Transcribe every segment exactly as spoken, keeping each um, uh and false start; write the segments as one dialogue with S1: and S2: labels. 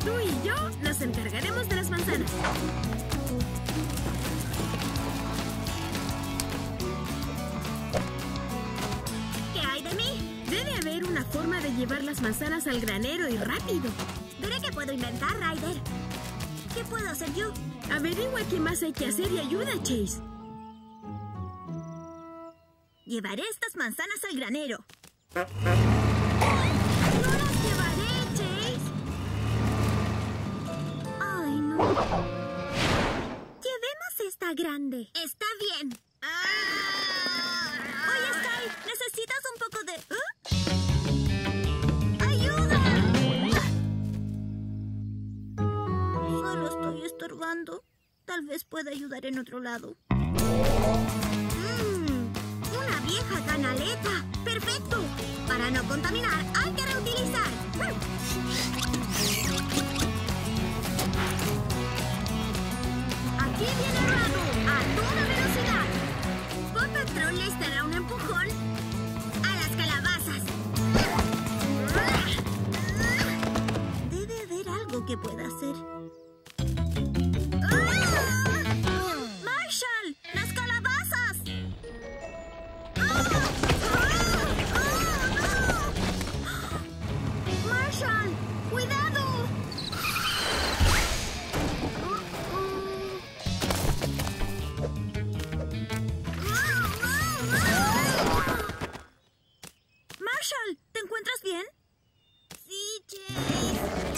S1: Tú y yo nos encargaremos de las manzanas.
S2: ¿Qué hay de mí?
S1: Debe haber una forma de llevar las manzanas al granero y rápido.
S2: Veré qué puedo inventar, Ryder. ¿Qué puedo hacer yo?
S1: Averigua qué más hay que hacer y ayuda, Chase.
S2: Llevaré estas manzanas al granero. ¡No las llevaré, Chase! ¡Ay, no! Llevemos esta grande. Está bien. Oye, Sky, ¿necesitas un poco de...? ¿Eh? ¡Ayuda! Solo estoy estorbando. Tal vez pueda ayudar en otro lado. ¡Una vieja canaleta! ¡Perfecto! Para no contaminar, hay que reutilizar. Aquí viene Radu, a toda velocidad. Paw Patrol les dará un empujón a las calabazas. Debe haber algo que pueda hacer. ¡Marshall! ¡Las calabazas! ¡Marshall! ¡Cuidado! Marshall, ¿te encuentras bien? Sí, Chase.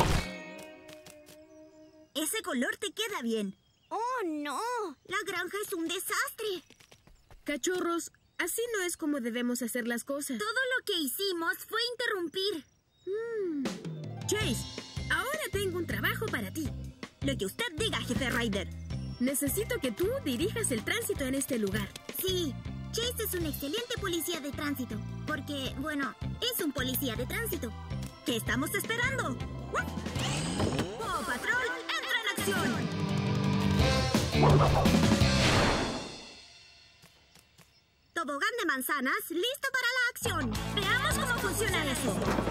S2: Ese color te queda bien. ¡Oh, no! La granja es un desastre.
S1: Cachorros, así no es como debemos hacer las cosas.
S2: Todo lo que hicimos fue interrumpir.
S1: Mm. Chase, ahora tengo un trabajo para ti.
S2: Lo que usted diga, jefe Ryder.
S1: Necesito que tú dirijas el tránsito en este lugar.
S2: Sí, Chase es un excelente policía de tránsito. Porque, bueno, es un policía de tránsito. ¿Qué estamos esperando? ¡Paw Patrol, entra en acción! Tobogán de manzanas, listo para la acción. Veamos cómo funciona eso.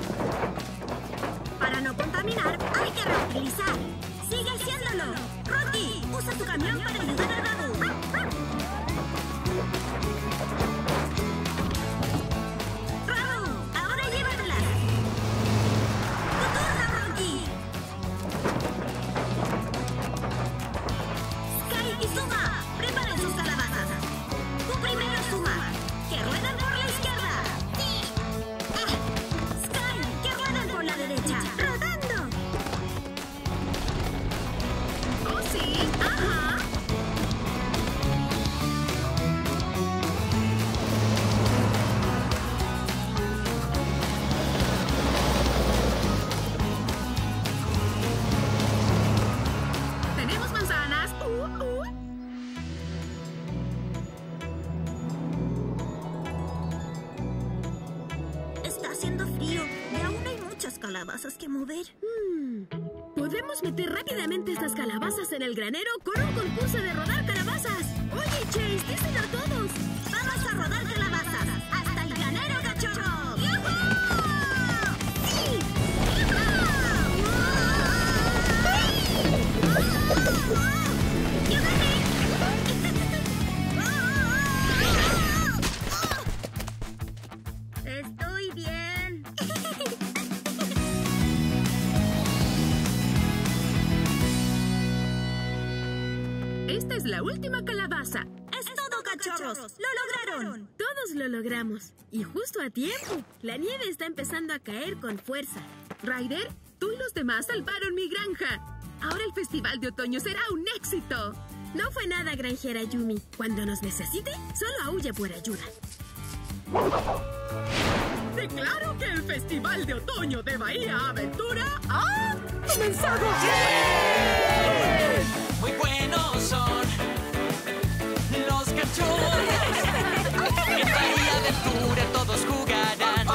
S2: Para no contaminar, hay que reutilizar. ¡Sigue haciéndolo! ¡Rocky! ¡Usa tu camión para ayudar a Radu! ¡Radu! ¡Ahora llévatelas! ¡Tu turno, Rocky! ¡Sky y Zuma! ¡Preparen sus calabazas! ¡Tú primero, Zuma! ¡Que rueden por la izquierda! ¡Sí! Ah. ¡Sky! ¡Que rueden por la derecha! ¡Rodando! ¡Oh, sí! ¡Ajá!
S1: ¡Tenemos manzanas! ¡Uh, uh!
S2: Está haciendo frío y aún hay muchas calabazas que mover.
S1: Hmm. Podemos meter rápidamente estas calabazas en el granero con un concurso de rodar calabazas. Oye, Chase, díselo a todos.
S2: ¡Vamos a rodar calabazas! ¡Hasta el granero, cachorros! ¡Yujú! ¡Sí! ¡Yo gané! Estoy bien.
S1: Esta es la última calabaza.
S2: ¡Es todo, cachorros! ¡Lo lograron!
S1: Todos lo logramos. Y justo a tiempo. La nieve está empezando a caer con fuerza. Ryder, tú y los demás salvaron mi granja. Ahora el festival de otoño será un éxito. No fue nada, granjera Yumi. Cuando nos necesite, solo aúlle por ayuda. Declaro que el festival de otoño de Bahía Aventura ha comenzado.
S3: Muy buenos son los cachorros. En Bahía Aventura todos jugarán.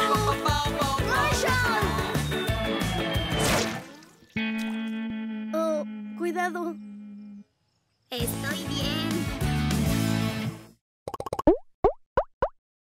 S2: ¡Oh, cuidado! Estoy